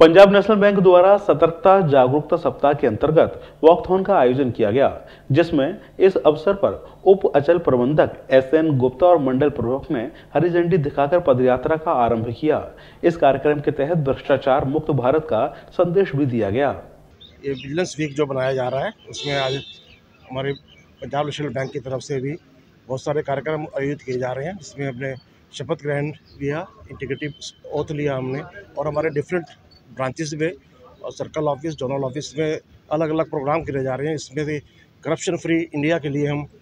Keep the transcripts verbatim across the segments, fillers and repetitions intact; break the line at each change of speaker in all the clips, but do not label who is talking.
Punjab national bank द्वारा सतर्कता जागरूकता सप्ताह के अंतर्गत वॉकथॉन का आयोजन किया गया, जिसमें इस अवसर पर उप अचल प्रबंधक एस एन गुप्ता और मंडल प्रमुख ने हरी झंडी दिखाकर पदयात्रा का आरंभ किया। इस कार्यक्रम के तहत भ्रष्टाचार मुक्त भारत का संदेश भी दिया गया।
ये विजिलेंस वीक जो बनाया जा रहा है, उसमें आज हमारे पंजाब नेशनल बैंक की तरफ से भी बहुत सारे कार्यक्रम आयोजित किए जा रहे हैं, जिसमें हमने शपथ ग्रहण लिया, इंटीग्रिटी ओथ लिया हमने, और हमारे डिफरेंट ब्रांचेस में और सर्कल ऑफिस, जोनल ऑफिस में अलग अलग प्रोग्राम किए जा रहे हैं। इसमें से करप्शन फ्री इंडिया के लिए हम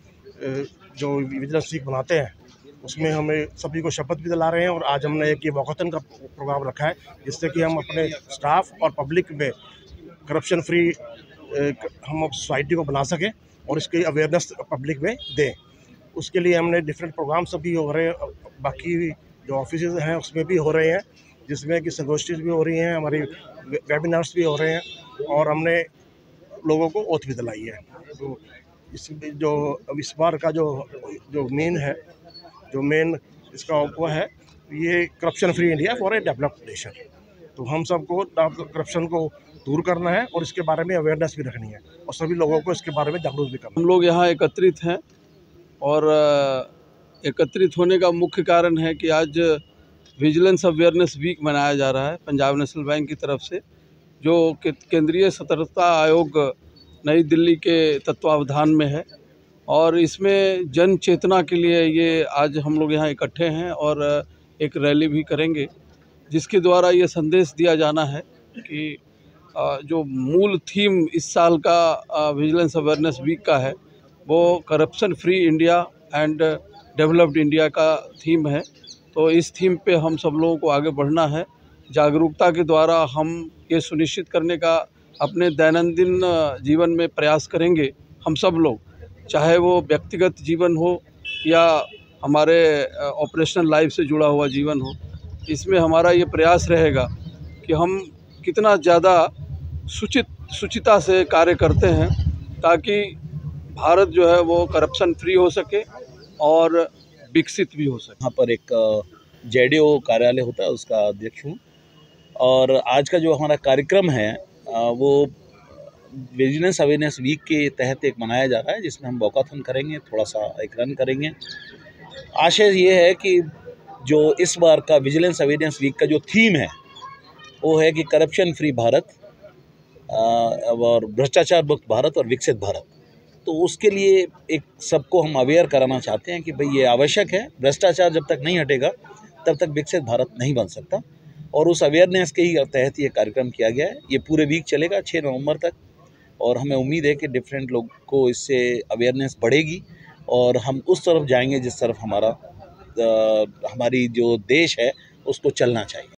जो विजिलेंस वीक बनाते हैं, उसमें हमें सभी को शपथ भी दिला रहे हैं। और आज हमने एक ये वॉकथॉन का प्रोग्राम रखा है, जिससे कि हम अपने स्टाफ और पब्लिक में करप्शन फ्री हम सोसाइटी को बना सकें और इसकी अवेयरनेस पब्लिक में दें। उसके लिए हमने डिफरेंट प्रोग्राम सभी हो रहे हैं, बाकी जो ऑफिस हैं उसमें भी हो रहे हैं, जिसमें कि संगोष्ठी भी हो रही हैं, हमारी वेबिनार्स भी हो रहे हैं, और हमने लोगों को ओथ भी दिलाई है। तो इस जो अब इस बार का जो जो मेन है जो मेन इसका वो है, ये corruption free India for a developed nation. तो हम सबको करप्शन को दूर करना है और इसके बारे में अवेयरनेस भी रखनी है और सभी लोगों को इसके बारे में जागरूक भी करना है।
हम लोग यहाँ एकत्रित हैं और एकत्रित होने का मुख्य कारण है कि आज विजिलेंस अवेयरनेस वीक मनाया जा रहा है पंजाब नेशनल बैंक की तरफ से, जो केंद्रीय सतर्कता आयोग नई दिल्ली के तत्वावधान में है। और इसमें जन चेतना के लिए ये आज हम लोग यहाँ इकट्ठे हैं और एक रैली भी करेंगे, जिसके द्वारा ये संदेश दिया जाना है कि जो मूल थीम इस साल का विजिलेंस अवेयरनेस वीक का है, वो corruption free India and developed India का थीम है। तो इस थीम पे हम सब लोगों को आगे बढ़ना है। जागरूकता के द्वारा हम ये सुनिश्चित करने का अपने दैनंदिन जीवन में प्रयास करेंगे, हम सब लोग, चाहे वो व्यक्तिगत जीवन हो या हमारे ऑपरेशनल लाइफ से जुड़ा हुआ जीवन हो। इसमें हमारा ये प्रयास रहेगा कि हम कितना ज़्यादा सुचित सुचिता से कार्य करते हैं, ताकि भारत जो है वो करप्शन फ्री हो सके और विकसित भी हो सके।
यहाँ पर एक जेडीओ कार्यालय होता है, उसका अध्यक्ष हूँ, और आज का जो हमारा कार्यक्रम है वो विजिलेंस अवेयरनेस वीक के तहत एक मनाया जा रहा है, जिसमें हम वॉकाथन करेंगे, थोड़ा सा एक रन करेंगे। आशय ये है कि जो इस बार का विजिलेंस अवेयरनेस वीक का जो थीम है वो है कि करप्शन फ्री भारत और भ्रष्टाचार मुक्त भारत और विकसित भारत। तो उसके लिए एक सबको हम अवेयर कराना चाहते हैं कि भाई ये आवश्यक है, भ्रष्टाचार जब तक नहीं हटेगा तब तक विकसित भारत नहीं बन सकता। और उस अवेयरनेस के ही तहत ये कार्यक्रम किया गया है। ये पूरे वीक चलेगा छः नवंबर तक, और हमें उम्मीद है कि डिफरेंट लोग को इससे अवेयरनेस बढ़ेगी और हम उस तरफ जाएंगे जिस तरफ हमारा आ, हमारी जो देश है उसको चलना चाहिए।